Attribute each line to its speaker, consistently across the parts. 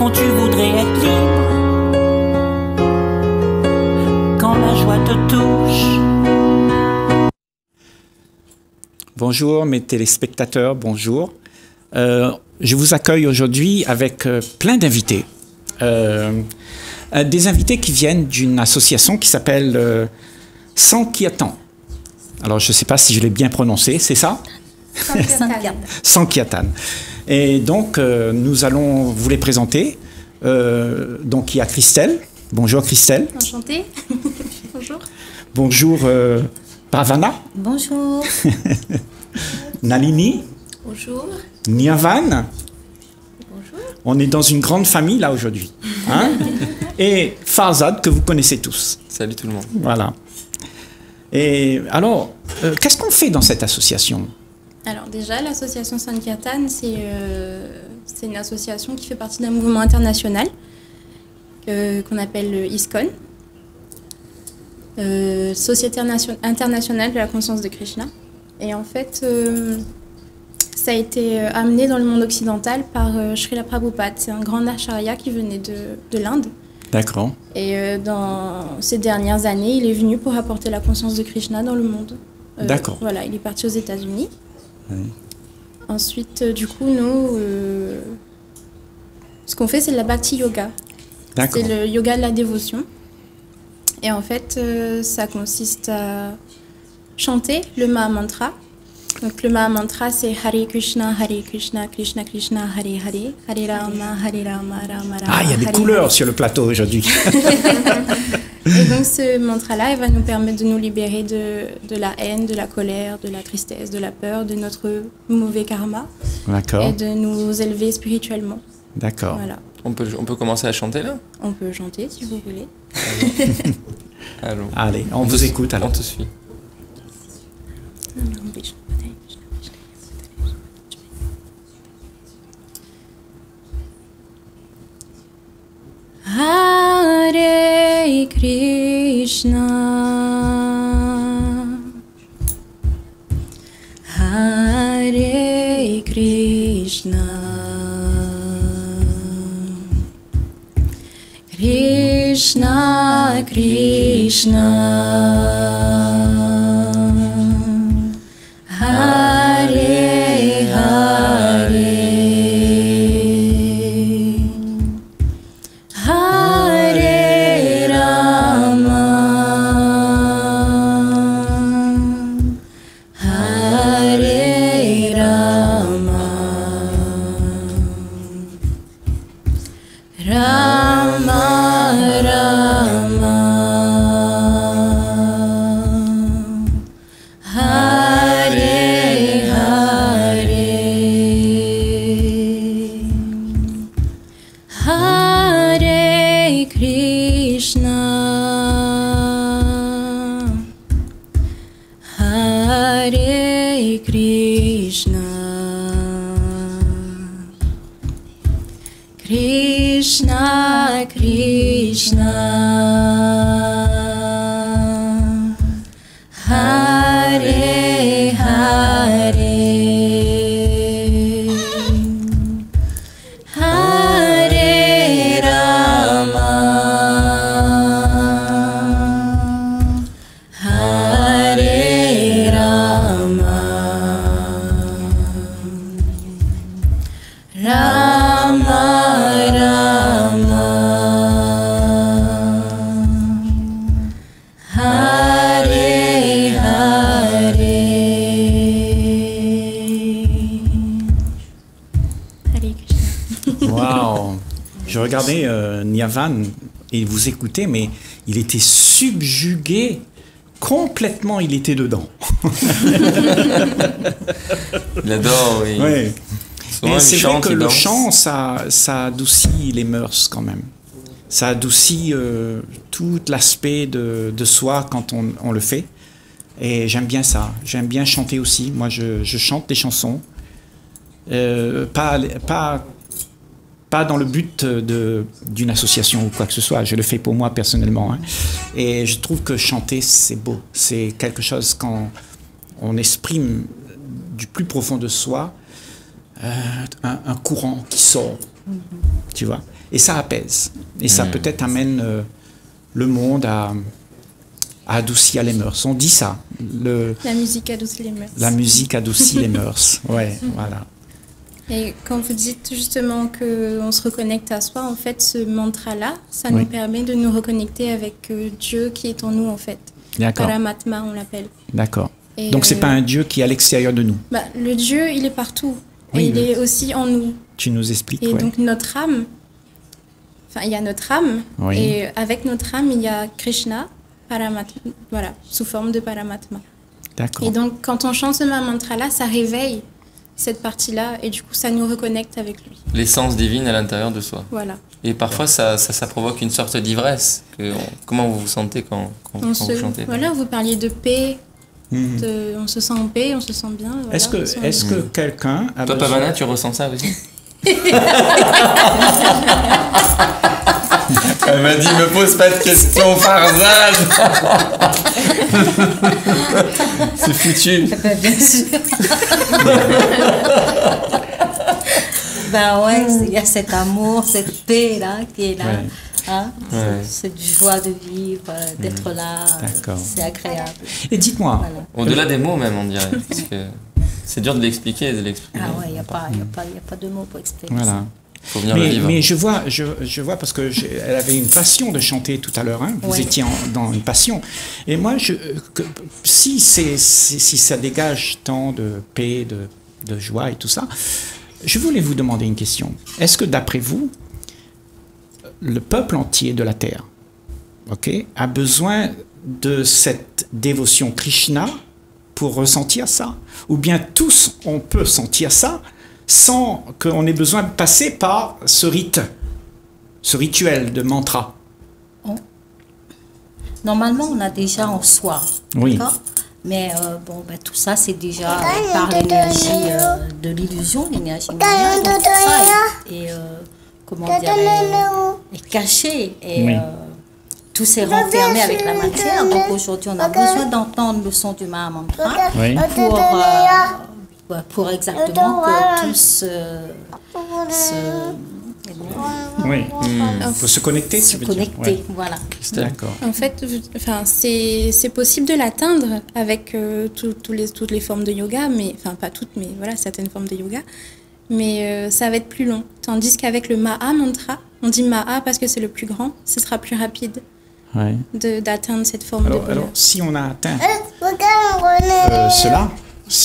Speaker 1: dont tu voudrais être libre. Quand la joie te touche.
Speaker 2: Bonjour mes téléspectateurs, bonjour. Je vous accueille aujourd'hui avec plein d'invités. Des invités qui viennent d'une association qui s'appelle Sankirtan. Alors je ne sais pas si je l'ai bien prononcé, c'est ça? Sankirtan. Et donc nous allons vous les présenter. Donc il y a Christelle. Bonjour Christelle.
Speaker 3: Enchantée. Bonjour.
Speaker 2: Bonjour Bhavana.
Speaker 3: Bonjour.
Speaker 2: Nalini.
Speaker 3: Bonjour.
Speaker 2: Niavan.
Speaker 3: Bonjour.
Speaker 2: On est dans une grande famille là aujourd'hui. Hein? Et Farzad que vous connaissez tous.
Speaker 4: Salut tout le monde.
Speaker 2: Voilà. Et alors, qu'est-ce qu'on fait dans cette association?
Speaker 3: Alors déjà, l'association Sankirtan, c'est une association qui fait partie d'un mouvement international qu'on appelle le ISKCON, Société internationale de la conscience de Krishna. Et en fait, ça a été amené dans le monde occidental par Srila Prabhupada. C'est un grand acharya qui venait de l'Inde.
Speaker 2: D'accord.
Speaker 3: Et dans ces dernières années, il est venu pour apporter la conscience de Krishna dans le monde.
Speaker 2: D'accord.
Speaker 3: Voilà, il est parti aux États-Unis.
Speaker 2: Oui.
Speaker 3: Ensuite, du coup, nous, ce qu'on fait, c'est de la Bhakti Yoga.
Speaker 2: D'accord.
Speaker 3: C'est le yoga de la dévotion. Et en fait, ça consiste à chanter le Mahamantra. Donc le Mahamantra, c'est Hare Krishna, Krishna Krishna, Hare Hare, Hare Rama, Rama Rama.
Speaker 2: Ah, il y a des couleurs sur le plateau aujourd'hui.
Speaker 3: Et donc ce mantra-là, il va nous permettre de nous libérer de la haine, de la colère, de la tristesse, de la peur, de notre mauvais karma.
Speaker 2: D'accord.
Speaker 3: Et de nous élever spirituellement.
Speaker 2: D'accord.
Speaker 3: Voilà.
Speaker 4: On peut commencer à chanter là?
Speaker 3: On peut chanter si vous voulez.
Speaker 4: Allons.
Speaker 2: Allez, on vous écoute alors.
Speaker 4: On te suit.
Speaker 3: Hare Krishna, Hare Krishna, Krishna Krishna, Hare Hare, Hare Rama, Hare Rama, Rama Rama, Hare Hare, Hare Krishna, Hare Krishna, Krishna Krishna, Hare Hare, Hare Rama, Hare Rama, Rama Rama, Hare Hare, Hare Krishna.
Speaker 2: Waouh. Je regardais Niavan et vous écoutez, mais il était subjugué. Complètement, il était dedans.
Speaker 4: Il adore, oui.
Speaker 2: Oui.
Speaker 4: Souvent,
Speaker 2: Mais
Speaker 4: il
Speaker 2: c'est vrai
Speaker 4: chante,
Speaker 2: que
Speaker 4: il
Speaker 2: le
Speaker 4: danse.
Speaker 2: chant, ça adoucit les mœurs quand même. Ça adoucit tout l'aspect de soi quand on le fait. Et j'aime bien ça. J'aime bien chanter aussi. Moi, je chante des chansons. Pas dans le but d'une association ou quoi que ce soit. Je le fais pour moi personnellement. Hein. Et je trouve que chanter, c'est beau. C'est quelque chose quand on exprime du plus profond de soi un courant qui sort. Tu vois. Et ça apaise. Et ça peut-être amène le monde à adoucir les mœurs. On dit ça.
Speaker 3: La musique adoucit les mœurs.
Speaker 2: La musique adoucit les mœurs. Ouais, voilà.
Speaker 3: Et quand vous dites justement qu'on se reconnecte à soi, en fait, ce mantra-là, ça
Speaker 2: Oui.
Speaker 3: nous permet de nous reconnecter avec Dieu qui est en nous, en fait.
Speaker 2: D'accord.
Speaker 3: Paramatma, on l'appelle.
Speaker 2: D'accord.
Speaker 3: Et,
Speaker 2: Donc, c'est pas un Dieu qui est à l'extérieur de nous.
Speaker 3: Bah, le Dieu, il est partout.
Speaker 2: Oui,
Speaker 3: et il
Speaker 2: mais-
Speaker 3: est aussi en nous.
Speaker 2: Tu nous expliques,
Speaker 3: Et
Speaker 2: ouais.
Speaker 3: donc, notre âme, enfin, il y a notre âme.
Speaker 2: Oui.
Speaker 3: Et avec notre âme, il y a Krishna, Paramatma, voilà, sous forme de Paramatma.
Speaker 2: D'accord.
Speaker 3: Et donc, quand on chante ce mantra-là, ça réveille cette partie-là. Et du coup, ça nous reconnecte avec lui.
Speaker 4: L'essence divine à l'intérieur de soi.
Speaker 3: Voilà.
Speaker 4: Et parfois, ça provoque une sorte d'ivresse. Comment vous vous sentez quand vous chantez?
Speaker 3: Voilà, vous parliez de paix.
Speaker 2: Mhm.
Speaker 3: On se sent en paix, on se sent bien. Voilà,
Speaker 2: Est-ce que,
Speaker 3: on se-
Speaker 2: est-ce que quelqu'un a
Speaker 4: Toi,
Speaker 2: besoin-
Speaker 4: Pavana, tu ressens ça aussi? Elle m'a dit, me pose pas de questions, Farzad. C'est foutu.
Speaker 5: Bien sûr. Ben ouais, il y a cet amour, cette paix là qui est là.
Speaker 2: Ouais.
Speaker 5: Hein?
Speaker 4: Ouais.
Speaker 5: Cette joie de vivre, d'être là.
Speaker 2: D'accord.
Speaker 5: C'est agréable.
Speaker 2: Et dites-moi,
Speaker 5: Voilà.
Speaker 4: Au-delà des mots même, on dirait. Parce que c'est dur de l'expliquer, de l'exprimer.
Speaker 5: Ah ouais, il n'y a pas de mots pour expliquer ça.
Speaker 2: voilà.
Speaker 4: Faut venir le
Speaker 2: Mais,
Speaker 4: vivre.
Speaker 2: mais je vois parce que elle avait une passion de chanter tout à l'heure. Hein. Vous
Speaker 5: Oui.
Speaker 2: étiez dans une passion. Et moi, si ça dégage tant de paix, de joie et tout ça, je voulais vous demander une question. Est-ce que d'après vous, le peuple entier de la Terre, ok, a besoin de cette dévotion Krishna pour ressentir ça? Ou bien tous, on peut sentir ça sans qu'on ait besoin de passer par ce rite, ce rituel de mantra?
Speaker 5: Normalement, on a déjà en soi.
Speaker 2: Oui.
Speaker 5: D'accord. Mais bon, ben, tout ça, c'est déjà par l'énergie de l'illusion, l'énergie moyenne. Donc, tout ça est comment dire, est caché. Et
Speaker 2: Oui.
Speaker 5: tout s'est renfermé avec la matière. Donc aujourd'hui, on a besoin d'entendre le son du Mahamantra
Speaker 2: Oui.
Speaker 5: pour exactement que tout
Speaker 2: Oui. Il faut se connecter,
Speaker 5: se
Speaker 2: tu veux dire.
Speaker 5: connecter.
Speaker 2: Ouais.
Speaker 5: Voilà.
Speaker 2: D'accord.
Speaker 3: En fait, enfin, c'est possible de l'atteindre avec toutes les formes de yoga, mais enfin pas toutes, mais voilà, certaines formes de yoga. Mais ça va être plus long. Tandis qu'avec le Maha Mantra, on dit Maha parce que c'est le plus grand, ce sera plus rapide
Speaker 2: Ouais.
Speaker 3: d'atteindre cette forme de bonheur.
Speaker 2: Alors, si on a atteint cela,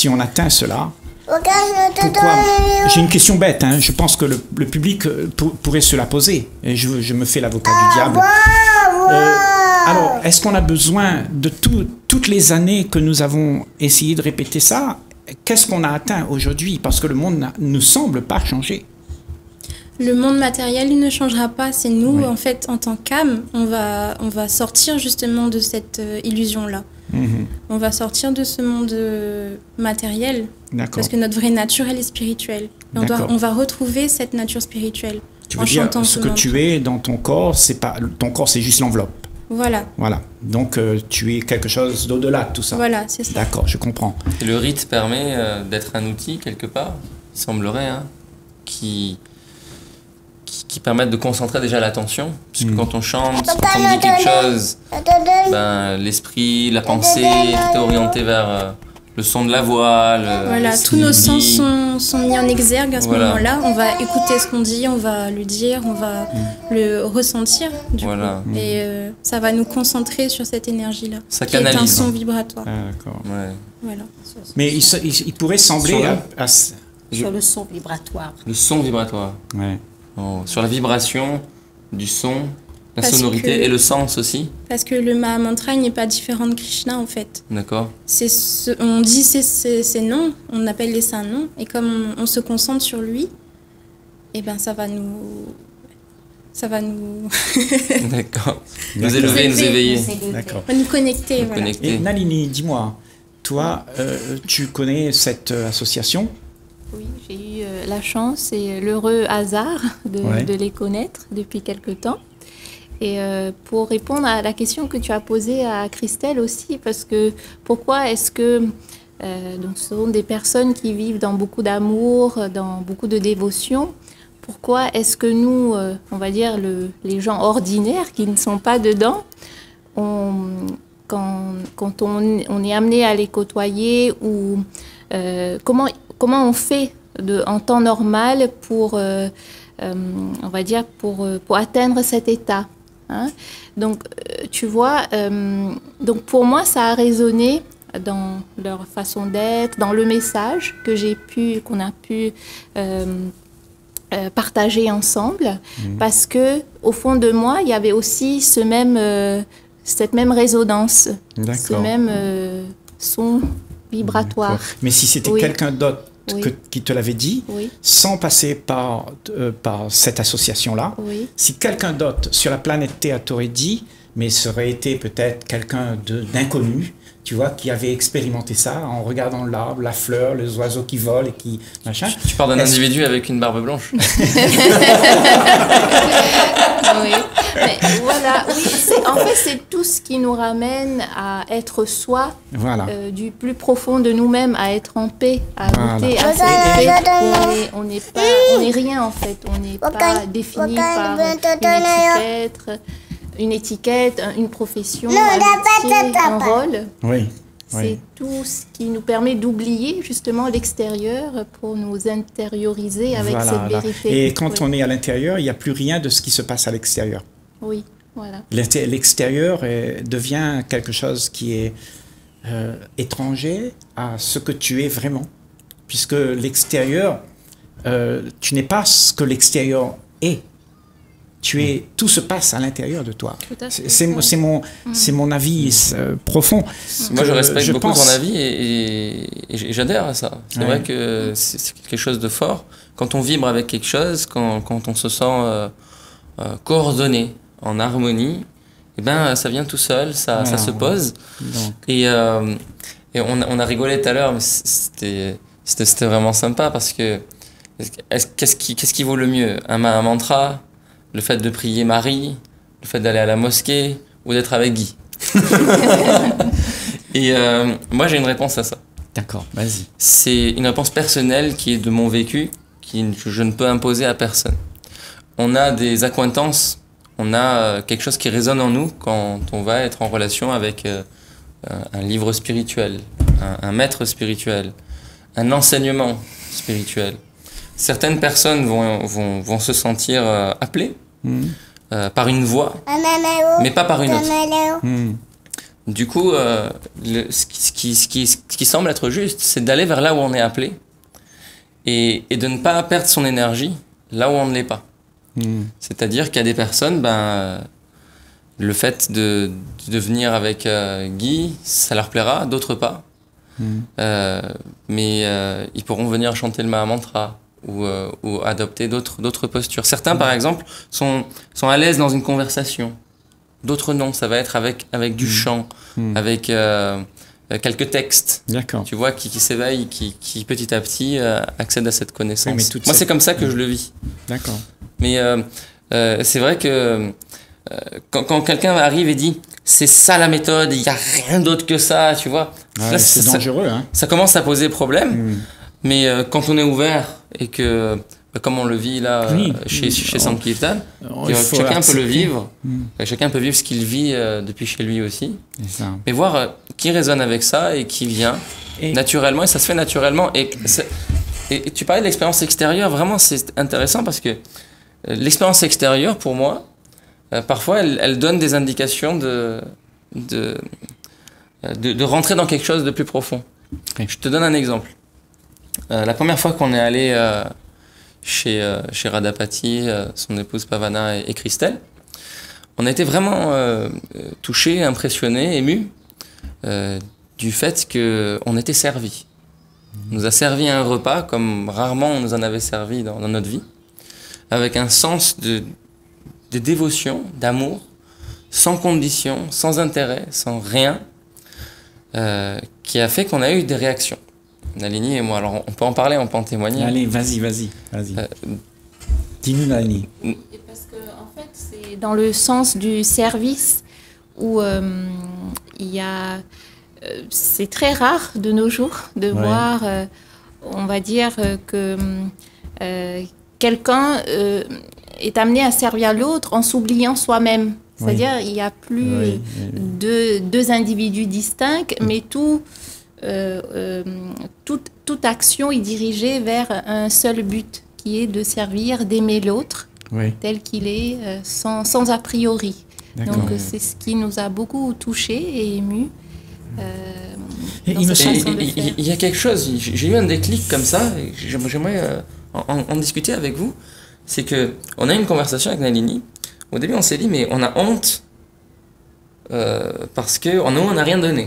Speaker 2: pourquoi? J'ai une question bête, hein. Je pense que le public pourrait se la poser. Et je me fais l'avocat du diable. Alors, est-ce qu'on a besoin de toutes les années que nous avons essayé de répéter ça? Qu'est-ce qu'on a atteint aujourd'hui? Parce que le monde ne semble pas changer.
Speaker 3: Le monde matériel, il ne changera pas. C'est nous,
Speaker 2: Oui.
Speaker 3: en fait, en tant qu'âme, on va sortir justement de cette illusion-là.
Speaker 2: Mhm.
Speaker 3: On va sortir de ce monde matériel.
Speaker 2: D'accord.
Speaker 3: Parce que notre vraie nature, elle est spirituelle. Et
Speaker 2: D'accord.
Speaker 3: on va retrouver cette nature spirituelle
Speaker 2: Tu
Speaker 3: en
Speaker 2: veux dire,
Speaker 3: chantant
Speaker 2: ce
Speaker 3: ce
Speaker 2: que
Speaker 3: mantra.
Speaker 2: tu es dans ton corps, c'est pas ton corps, c'est juste l'enveloppe.
Speaker 3: Voilà,
Speaker 2: Voilà. Donc tu es quelque chose d'au-delà de tout ça.
Speaker 3: voilà, c'est ça.
Speaker 2: D'accord, je comprends.
Speaker 4: Et le rite permet d'être un outil, quelque part, il semblerait, hein, qui permettent de concentrer déjà l'attention. Parce que quand on chante, quand on dit quelque chose, ben, l'esprit, la pensée, tout est orienté vers le son de la voix.
Speaker 3: Voilà,
Speaker 4: ce
Speaker 3: tous nos
Speaker 4: qu'il
Speaker 3: sens
Speaker 4: dit.
Speaker 3: sont mis en exergue à ce
Speaker 4: Voilà.
Speaker 3: moment-là. On va écouter ce qu'on dit, on va le dire, on va le ressentir. Du
Speaker 4: Voilà.
Speaker 3: coup. Et ça va nous concentrer sur cette énergie-là.
Speaker 4: Ça
Speaker 3: qui est un
Speaker 4: canalise.
Speaker 3: son vibratoire.
Speaker 2: Ah, d'accord.
Speaker 4: Ouais.
Speaker 3: Voilà.
Speaker 2: Mais il pourrait sembler
Speaker 4: Sur
Speaker 5: Sur le son vibratoire.
Speaker 4: Le son vibratoire.
Speaker 2: Ouais.
Speaker 4: Oh, sur la vibration du son, la
Speaker 3: Parce
Speaker 4: sonorité
Speaker 3: que-
Speaker 4: et le sens aussi.
Speaker 3: Parce que le Mahamantra, il n'est pas différent de Krishna, en fait.
Speaker 4: D'accord.
Speaker 3: On dit ces noms, on appelle les saints noms, et comme on se concentre sur lui, et ben ça va nous
Speaker 4: D'accord. Nous
Speaker 2: D'accord.
Speaker 4: élever, nous éveiller.
Speaker 2: D'accord.
Speaker 3: nous connecter.
Speaker 4: Nous
Speaker 3: Voilà.
Speaker 4: connecter.
Speaker 2: Et Nalini, dis-moi, toi, tu connais cette association?
Speaker 6: Oui, j'ai eu la chance et l'heureux hasard
Speaker 2: Ouais.
Speaker 6: de les connaître depuis quelque temps. Et pour répondre à la question que tu as posée à Christelle aussi, parce que pourquoi est-ce que donc ce sont des personnes qui vivent dans beaucoup d'amour, dans beaucoup de dévotion, pourquoi est-ce que nous, on va dire les gens ordinaires qui ne sont pas dedans, quand on est amené à les côtoyer, ou comment on fait en temps normal pour, on va dire, pour atteindre cet état, hein? Donc, tu vois, donc pour moi, ça a résonné dans leur façon d'être, dans le message qu'on a pu partager ensemble, parce que au fond de moi, il y avait aussi cette même résonance, ce même son vibratoire.
Speaker 2: Mais si c'était quelqu'un d'autre qui te l'avait dit, sans passer par cette association-là, si quelqu'un d'autre sur la planète Terre t'aurait dit, mais ça aurait été peut-être quelqu'un d'inconnu, tu vois, qui avait expérimenté ça en regardant l'arbre, la fleur, les oiseaux qui volent et qui machin.
Speaker 4: Tu parles d'un individu avec une barbe blanche.
Speaker 6: Oui, mais voilà, en fait, c'est tout ce qui nous ramène à être soi, du plus profond de nous-mêmes, à être en paix, à goûter à cette paix. On n'est rien en fait, on n'est pas défini par une étiquette, une profession, un métier, un rôle.
Speaker 2: Oui.
Speaker 6: C'est tout ce qui nous permet d'oublier justement l'extérieur pour nous intérioriser avec cette vérité.
Speaker 2: Et quand on est à l'intérieur, il n'y a plus rien de ce qui se passe à l'extérieur.
Speaker 6: Oui, voilà.
Speaker 2: L'extérieur devient quelque chose qui est étranger à ce que tu es vraiment. Puisque l'extérieur, tu n'es pas ce que l'extérieur est. Tout se passe à l'intérieur de toi. C'est mon avis profond.
Speaker 4: Moi, je respecte beaucoup ton avis et j'adhère à ça. C'est vrai que c'est quelque chose de fort. Quand on vibre avec quelque chose, quand on se sent coordonné, en harmonie, eh ben, ça vient tout seul, ça se pose. Et on a rigolé tout à l'heure, mais c'était vraiment sympa parce que qu'est-ce qui vaut le mieux? Un mantra? Le fait de prier Marie, le fait d'aller à la mosquée ou d'être avec Guy. Et moi, j'ai une réponse à ça.
Speaker 2: D'accord, vas-y.
Speaker 4: C'est une réponse personnelle qui est de mon vécu, que je ne peux imposer à personne. On a des accointances, on a quelque chose qui résonne en nous quand on va être en relation avec un livre spirituel, un maître spirituel, un enseignement spirituel. Certaines personnes vont se sentir appelées par une voix, mais pas par une autre. Du coup, ce qui semble être juste, c'est d'aller vers là où on est appelé et de ne pas perdre son énergie là où on ne l'est pas. C'est-à-dire qu'il y a des personnes, le fait de venir avec Guy, ça leur plaira, d'autres pas. Mais ils pourront venir chanter le Mahamantra ou adopter d'autres postures. Certains, par exemple, sont à l'aise dans une conversation. D'autres non, ça va être avec du chant, avec quelques textes.
Speaker 2: D'accord.
Speaker 4: Tu vois, qui s'éveillent, qui petit à petit accèdent à cette connaissance.
Speaker 2: Oui,
Speaker 4: moi, c'est comme ça que je le vis.
Speaker 2: D'accord.
Speaker 4: Mais c'est vrai que quand quelqu'un arrive et dit « c'est ça la méthode, il n'y a rien d'autre que ça », tu vois.
Speaker 2: Là, c'est dangereux. Hein.
Speaker 4: Ça commence à poser problème. Mais quand on est ouvert et que, comme on le vit là chez Sankirtan, chacun peut le vivre, chacun peut vivre ce qu'il vit depuis chez lui aussi. Mais voir qui résonne avec ça et qui vient naturellement, et ça se fait naturellement. Et tu parlais de l'expérience extérieure, vraiment c'est intéressant parce que l'expérience extérieure, pour moi, parfois elle donne des indications de rentrer dans quelque chose de plus profond. Je te donne un exemple. La première fois qu'on est allé chez Radhapati, son épouse Pavana et Christelle, on a été vraiment touchés, impressionnés, émus du fait qu'on était servis. On nous a servi un repas comme rarement on nous en avait servi dans notre vie, avec un sens de dévotion, d'amour, sans condition, sans intérêt, sans rien, qui a fait qu'on a eu des réactions. Nalini et moi, alors on peut en parler, on peut en témoigner.
Speaker 2: Allez, vas-y. Dis-nous, Nalini.
Speaker 6: Parce que en fait, c'est dans le sens du service où il y a... c'est très rare de nos jours de voir, on va dire, que quelqu'un est amené à servir l'autre en s'oubliant soi-même. C'est-à-dire, il n'y a plus deux individus distincts, mais toute action est dirigée vers un seul but, qui est de servir, d'aimer l'autre tel qu'il est, sans a priori. Donc, c'est ce qui nous a beaucoup touchés et émus.
Speaker 4: Il y a quelque chose, j'ai eu un déclic comme ça, et j'aimerais en discuter avec vous. C'est qu'on a eu une conversation avec Nalini. Au début, on s'est dit, mais on a honte parce qu'on n'a rien donné.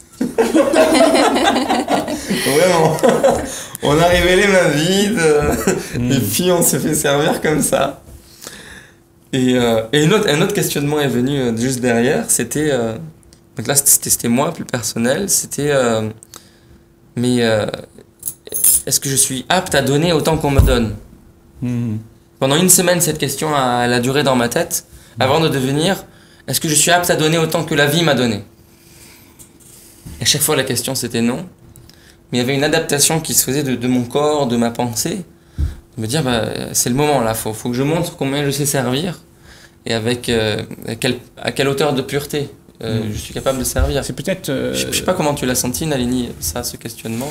Speaker 4: Vraiment. On a révélé ma vide et puis on s'est fait servir comme ça. Et un autre questionnement est venu juste derrière. C'était... donc là, c'était moi, plus personnel. C'était... mais est-ce que je suis apte à donner autant qu'on me donne ? Pendant une semaine, cette question elle a duré dans ma tête avant de devenir est-ce que je suis apte à donner autant que la vie m'a donné ? Et à chaque fois, la question c'était non. Mais il y avait une adaptation qui se faisait de mon corps, de ma pensée. De me dire c'est le moment là, faut que je montre combien je sais servir et avec à quelle hauteur de pureté je suis capable de servir.
Speaker 2: C'est peut-être.
Speaker 4: Je sais pas comment tu l'as senti, Nalini, ce questionnement.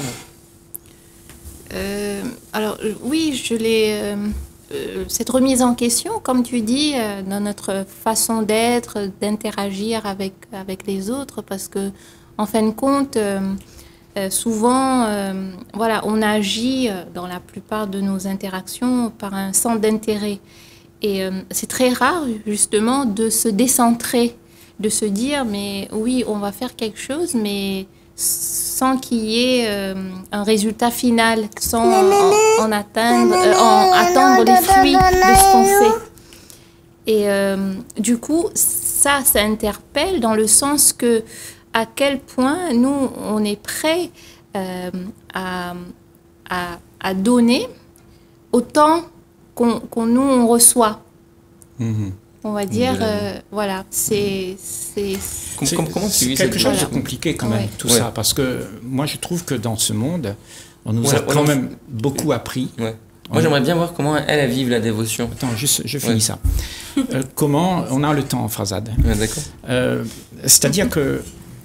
Speaker 6: Alors oui, je l'ai. Cette remise en question, comme tu dis, dans notre façon d'être, d'interagir avec les autres, parce que en fin de compte, souvent, on agit dans la plupart de nos interactions par un centre d'intérêt. Et c'est très rare, justement, de se décentrer, de se dire, mais oui, on va faire quelque chose, mais sans qu'il y ait un résultat final, sans attendre les fruits de ce qu'on fait. Et du coup, ça interpelle dans le sens que à quel point nous, on est prêts à donner autant qu'on reçoit. On va dire, c'est
Speaker 4: comment tu
Speaker 2: quelque chose de compliqué quand même, tout ça, parce que moi je trouve que dans ce monde, on nous a quand même beaucoup appris.
Speaker 4: Moi j'aimerais bien voir comment elle vive la dévotion.
Speaker 2: Attends, juste, je finis ça. Comment, on a le temps, Farzad.
Speaker 4: D'accord.
Speaker 2: C'est-à-dire que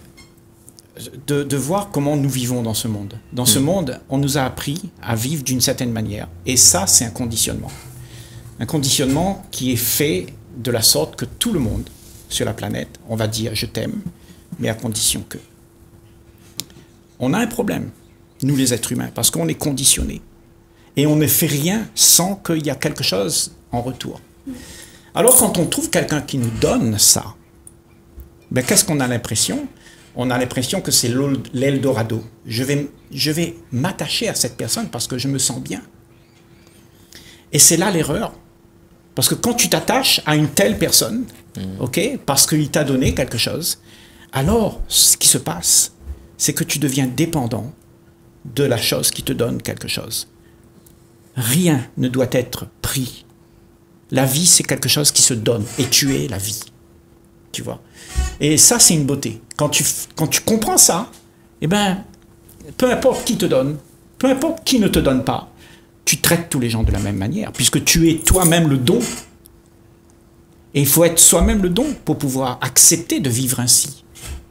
Speaker 2: de voir comment nous vivons dans ce monde. Dans ce monde, on nous a appris à vivre d'une certaine manière. Et ça, c'est un conditionnement. Un conditionnement qui est fait de la sorte que tout le monde sur la planète, on va dire « je t'aime », mais à condition que. On a un problème, nous les êtres humains, parce qu'on est conditionnés. Et on ne fait rien sans qu'il y a quelque chose en retour. Alors quand on trouve quelqu'un qui nous donne ça, qu'est-ce qu'on a l'impression ? On a l'impression que c'est l'Eldorado. Je vais m'attacher à cette personne parce que je me sens bien. Et c'est là l'erreur. Parce que quand tu t'attaches à une telle personne, parce qu'il t'a donné quelque chose, alors ce qui se passe, c'est que tu deviens dépendant de la chose qui te donne quelque chose. Rien ne doit être pris. La vie, c'est quelque chose qui se donne. Et tu es la vie. Tu vois. Et ça, c'est une beauté. Quand tu comprends ça, peu importe qui te donne, peu importe qui ne te donne pas, tu traites tous les gens de la même manière, puisque tu es toi-même le don. Et il faut être soi-même le don pour pouvoir accepter de vivre ainsi.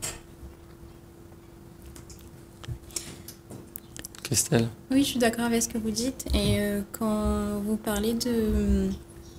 Speaker 4: Christelle ?
Speaker 3: Oui, je suis d'accord avec ce que vous dites. Et quand vous parlez de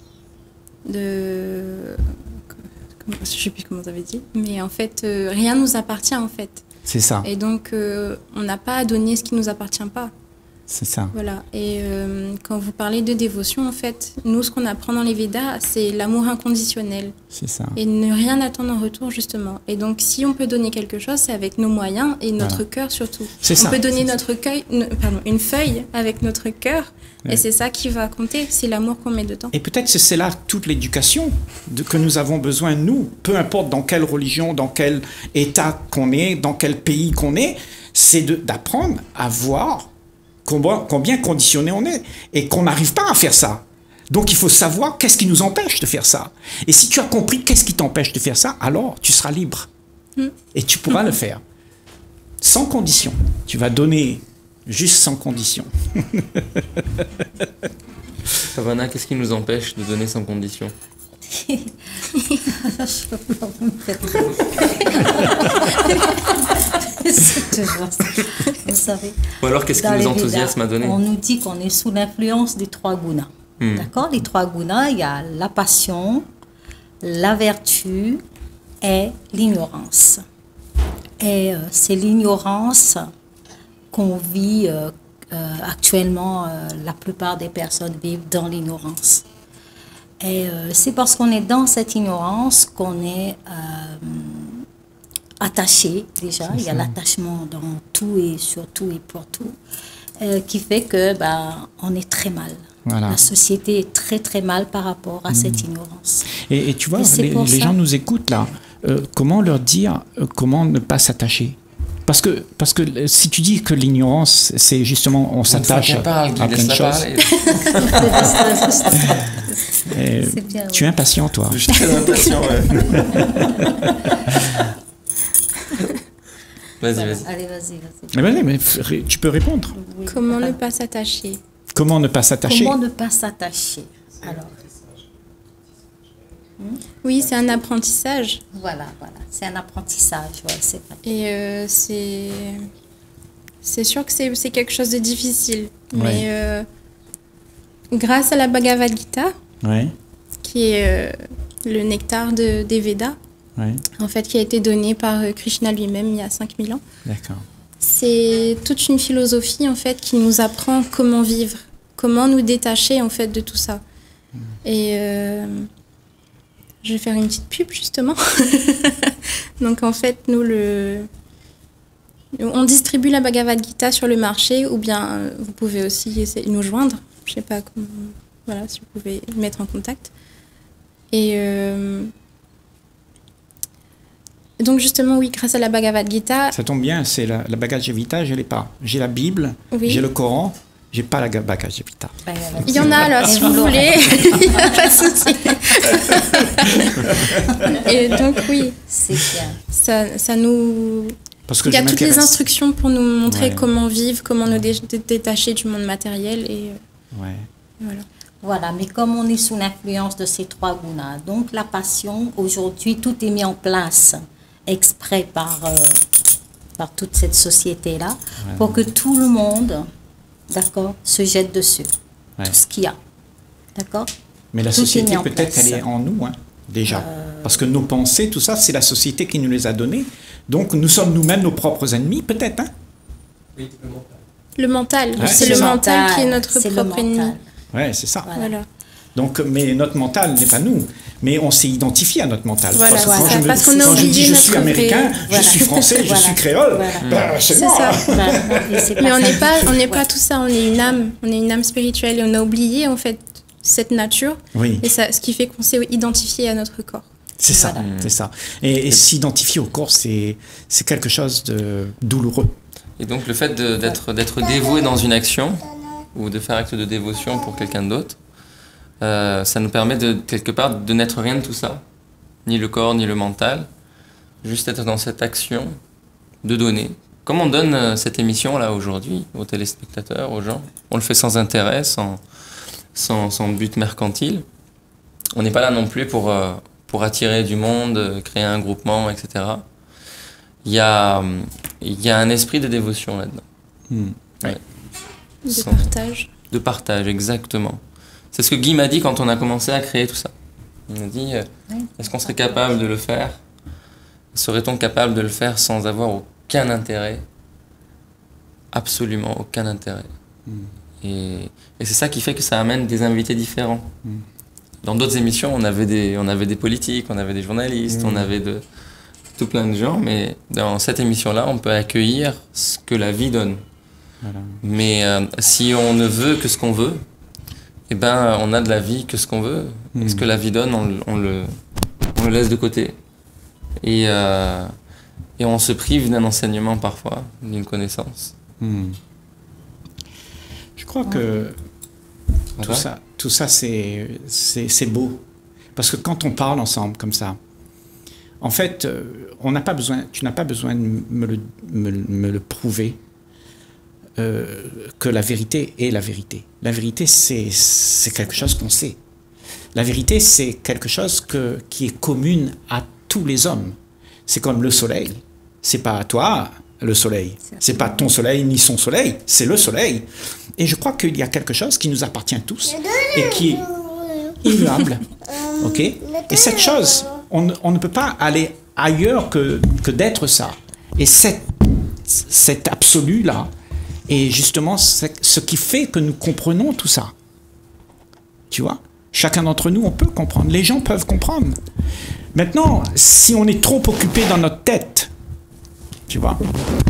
Speaker 3: je ne sais plus comment vous avez dit, mais en fait, rien ne nous appartient en fait.
Speaker 2: C'est ça.
Speaker 3: Et donc, on n'a pas à donner ce qui ne nous appartient pas.
Speaker 2: C'est ça.
Speaker 3: Voilà. Et quand vous parlez de dévotion, en fait, nous, ce qu'on apprend dans les Védas, c'est l'amour inconditionnel.
Speaker 2: C'est ça.
Speaker 3: Et ne rien attendre en retour, justement. Et donc, si on peut donner quelque chose, c'est avec nos moyens et notre cœur surtout.
Speaker 2: C'est ça.
Speaker 3: On peut donner une feuille avec notre cœur. Ouais. Et c'est ça qui va compter, c'est l'amour qu'on met dedans.
Speaker 2: Et peut-être c'est là toute l'éducation que nous avons besoin, nous, peu importe dans quelle religion, dans quel état qu'on est, dans quel pays qu'on est, c'est d'apprendre à voir combien conditionné on est et qu'on n'arrive pas à faire ça. Donc il faut savoir qu'est-ce qui nous empêche de faire ça. Et si tu as compris qu'est-ce qui t'empêche de faire ça, alors tu seras libre. Et tu pourras le faire. Sans condition. Tu vas donner juste sans condition.
Speaker 4: Savannah, qu'est-ce qui nous empêche de donner sans condition?
Speaker 5: C'est toujours ça. Vous savez.
Speaker 4: Ou alors, qu'est-ce qui
Speaker 5: Dans
Speaker 4: nous
Speaker 5: les
Speaker 4: enthousiasme à
Speaker 5: Védas,
Speaker 4: donner?
Speaker 5: on nous dit qu'on est sous l'influence des 3 gunas. D'accord? Les 3 gunas, il y a la passion, la vertu et l'ignorance. Et c'est l'ignorance qu'on vit actuellement. La plupart des personnes vivent dans l'ignorance. Et c'est parce qu'on est dans cette ignorance qu'on est attaché déjà. Il y a l'attachement dans tout et sur tout et pour tout, qui fait que on est très mal.
Speaker 2: Voilà.
Speaker 5: La société est très très mal par rapport à cette ignorance.
Speaker 2: Et tu vois,
Speaker 5: c'est
Speaker 2: les
Speaker 5: pour ça.
Speaker 2: gens nous écoutent là. Comment leur dire comment ne pas s'attacher? Parce que si tu dis que l'ignorance, c'est justement on s'attache à plein de choses.
Speaker 5: C'est bien,
Speaker 2: Tu es impatient, toi.
Speaker 4: Je suis très impatient, ouais. Vas-y,
Speaker 5: Voilà.
Speaker 4: vas-y.
Speaker 5: Allez, vas-y.
Speaker 2: Mais vas-y, mais tu peux répondre.
Speaker 5: Oui.
Speaker 3: Comment ne pas s'attacher?
Speaker 2: Comment ne pas s'attacher?
Speaker 5: Comment ne pas s'attacher? Alors,
Speaker 3: Oui, c'est un apprentissage.
Speaker 5: voilà. C'est un apprentissage, ouais, c'est vrai.
Speaker 3: Et c'est sûr que c'est quelque chose de difficile. Mais grâce à la Bhagavad Gita,
Speaker 2: Ouais,
Speaker 3: qui est le nectar des Védas,
Speaker 2: ouais,
Speaker 3: en fait, qui a été donné par Krishna lui-même il y a 5000 ans,
Speaker 2: d'accord.
Speaker 3: c'est toute une philosophie en fait qui nous apprend comment vivre, comment nous détacher en fait de tout ça. Et je vais faire une petite pub justement. Donc en fait, on distribue la Bhagavad Gita sur le marché, ou bien vous pouvez aussi essayer de nous joindre. Je sais pas comment, voilà, si vous pouvez mettre en contact. Et donc justement, oui, grâce à la Bhagavad Gita,
Speaker 2: Ça tombe bien, c'est la Bhagavad Gita, je l'ai pas. J'ai la Bible,
Speaker 3: Oui.
Speaker 2: j'ai le Coran, j'ai pas la Bhagavad Gita.
Speaker 3: il y en a alors si vous voulez, il n'y a pas de souci. Et donc oui,
Speaker 5: C'est bien.
Speaker 3: ça nous...
Speaker 2: Parce que
Speaker 3: Il y a
Speaker 2: je
Speaker 3: toutes les
Speaker 2: m'intéresse.
Speaker 3: instructions pour nous montrer
Speaker 2: Ouais.
Speaker 3: comment vivre, comment nous détacher du monde matériel. Et
Speaker 2: Ouais.
Speaker 3: voilà.
Speaker 5: Voilà, mais comme on est sous l'influence de ces 3 gunas, donc la passion, aujourd'hui, tout est mis en place exprès par toute cette société-là, pour que tout le monde, d'accord, se jette dessus.
Speaker 2: Ouais.
Speaker 5: Tout ce qu'il y a. D'accord?
Speaker 2: Mais la
Speaker 5: Tout est
Speaker 2: société,
Speaker 5: mis en
Speaker 2: peut-être,
Speaker 5: place.
Speaker 2: elle est en nous, hein, déjà. Parce que nos pensées, tout ça, c'est la société qui nous les a données. Donc, nous sommes nous-mêmes nos propres ennemis, peut-être. Hein?
Speaker 3: Le mental,
Speaker 2: Ouais,
Speaker 3: c'est
Speaker 2: c'est
Speaker 3: le
Speaker 2: ça.
Speaker 3: mental qui est notre
Speaker 5: C'est le
Speaker 3: propre ennemi.
Speaker 5: mental.
Speaker 2: Ouais, c'est ça.
Speaker 3: Voilà.
Speaker 2: Donc, mais notre mental n'est pas nous. Mais on s'est identifié à notre mental.
Speaker 3: Voilà,
Speaker 2: parce que
Speaker 3: voilà.
Speaker 2: quand je, me-
Speaker 3: Parce qu'on a
Speaker 2: quand je dis
Speaker 3: oublié
Speaker 2: je
Speaker 3: notre
Speaker 2: suis
Speaker 3: vrai-
Speaker 2: américain,
Speaker 5: Voilà.
Speaker 2: je suis français, je
Speaker 5: Voilà.
Speaker 2: suis créole,
Speaker 5: Voilà.
Speaker 2: c'est
Speaker 3: C'est
Speaker 2: moi.
Speaker 3: ça.
Speaker 5: Voilà. Et c'est
Speaker 3: Mais on n'est
Speaker 5: ça.
Speaker 3: pas,
Speaker 5: Ouais.
Speaker 3: tout ça, on est une âme spirituelle et on a oublié en fait cette nature.
Speaker 2: Oui.
Speaker 3: Et ça, ce qui fait qu'on s'est identifié à notre corps.
Speaker 2: C'est ça,
Speaker 5: Voilà.
Speaker 2: c'est ça. Et s'identifier au corps, c'est quelque chose de douloureux.
Speaker 4: Et donc, le fait d'être dévoué dans une action, ou de faire acte de dévotion pour quelqu'un d'autre, ça nous permet quelque part de n'être rien de tout ça. Ni le corps, ni le mental. Juste être dans cette action de donner. Comme on donne cette émission-là aujourd'hui, aux téléspectateurs, aux gens. On le fait sans intérêt, sans but mercantile. On n'est pas là non plus pour attirer du monde, créer un groupement, etc. Il y a un esprit de dévotion là-dedans. Ouais.
Speaker 3: De
Speaker 4: Sans-
Speaker 3: partage.
Speaker 4: De partage, exactement. C'est ce que Guy m'a dit quand on a commencé à créer tout ça. Il m'a dit, est-ce qu'on serait capable de le faire? Serait-on capable de le faire sans avoir aucun intérêt? Absolument aucun intérêt. Et c'est ça qui fait que ça amène des invités différents. Dans d'autres émissions, on avait des politiques, on avait des journalistes, on avait tout plein de gens, mais dans cette émission-là, on peut accueillir ce que la vie donne.
Speaker 2: Voilà.
Speaker 4: Mais si on ne veut que ce qu'on veut, eh ben, on a de la vie que ce qu'on veut. Et ce que la vie donne, on le laisse de côté. Et on se prive d'un enseignement parfois, d'une connaissance.
Speaker 2: Je crois que
Speaker 4: Voilà.
Speaker 2: tout ça c'est beau. Parce que quand on parle ensemble comme ça, en fait, tu n'as pas besoin de me le prouver. que la vérité est la vérité. La vérité, c'est quelque chose qu'on sait. La vérité, c'est quelque chose qui est commune à tous les hommes. C'est comme le soleil. C'est pas à toi, le soleil. C'est pas ton soleil ni son soleil. C'est le soleil. Et je crois qu'il y a quelque chose qui nous appartient tous et qui est immuable. Ok? Et cette chose, on ne peut pas aller ailleurs que d'être ça. Et cet absolu-là est justement ce qui fait que nous comprenons tout ça. Tu vois? Chacun d'entre nous, on peut comprendre. Les gens peuvent comprendre. Maintenant, si on est trop occupé dans notre tête, tu vois?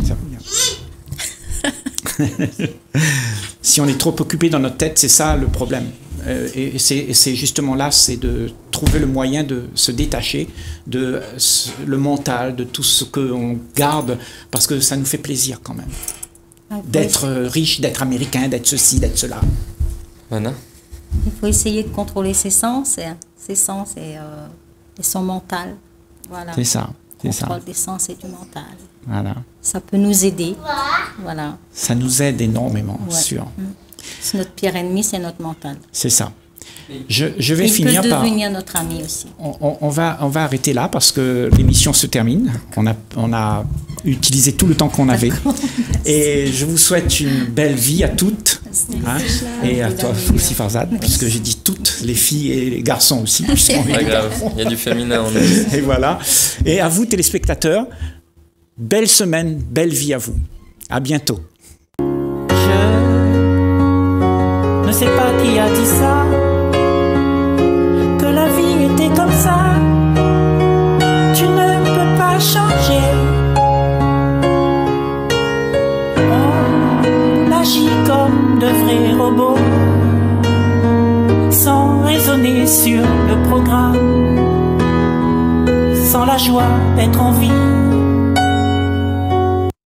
Speaker 2: Si on est trop occupé dans notre tête, c'est ça le problème. Et c'est justement là, c'est de trouver le moyen de se détacher de le mental, de tout ce qu'on garde, parce que ça nous fait plaisir quand même. D'être riche, d'être américain, d'être ceci, d'être cela.
Speaker 4: Voilà.
Speaker 5: Il faut essayer de contrôler ses sens et son mental. Voilà.
Speaker 2: C'est ça. C'est ça.
Speaker 5: Contrôle des sens et du mental.
Speaker 2: Voilà.
Speaker 5: Ça peut nous aider. Voilà.
Speaker 2: Ça nous aide énormément, sûr.
Speaker 5: C'est notre pire ennemi, c'est notre mental.
Speaker 2: C'est ça. Je vais finir
Speaker 5: par...
Speaker 2: Il peut
Speaker 5: devenir notre ami aussi.
Speaker 2: On va arrêter là parce que l'émission se termine. On a utilisé tout le temps qu'on avait. Et je vous souhaite une belle vie à toutes. Hein, et à toi aussi, Farzad, puisque j'ai dit toutes, les filles et les garçons aussi.
Speaker 4: Pas grave, il y a du féminin en nous.
Speaker 2: Et voilà. Et à vous, téléspectateurs, belle semaine, belle vie à vous. À bientôt.
Speaker 1: Je ne sais pas qui a dit ça, que la vie était comme ça. Tu ne peux pas changer. On agit comme de vrais robots, sans raisonner sur le programme, sans la joie d'être en vie.